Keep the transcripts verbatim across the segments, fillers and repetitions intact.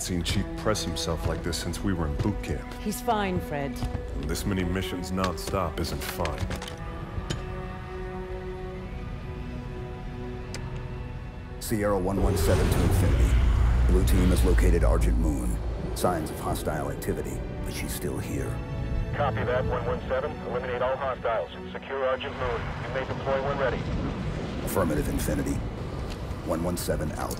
seen Chief press himself like this since we were in boot camp. He's fine, Fred. This many missions non-stop isn't fine. Sierra one one seven to Infinity. Blue team has located Argent Moon. Signs of hostile activity, but she's still here. Copy that, one one seven. Eliminate all hostiles. Secure Argent Moon. You may deploy when ready. Affirmative, Infinity. one one seven out.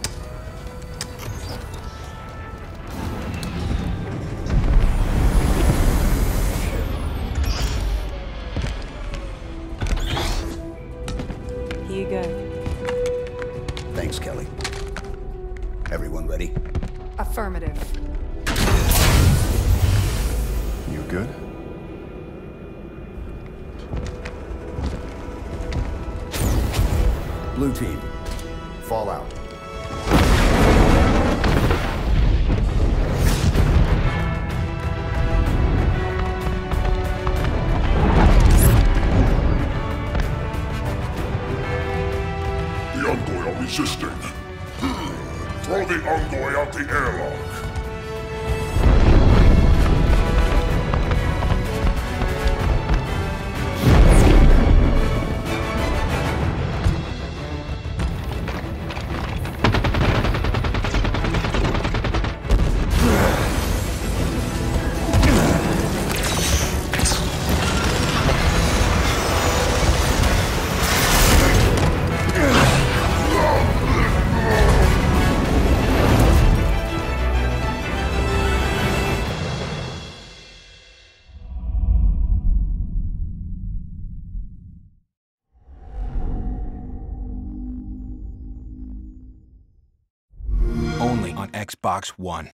Here you go. Thanks, Kelly. Everyone ready? Affirmative. You good? Blue team, fall out. The Envoy are resisting. Throw the Envoy out the airlock. Only on Xbox One.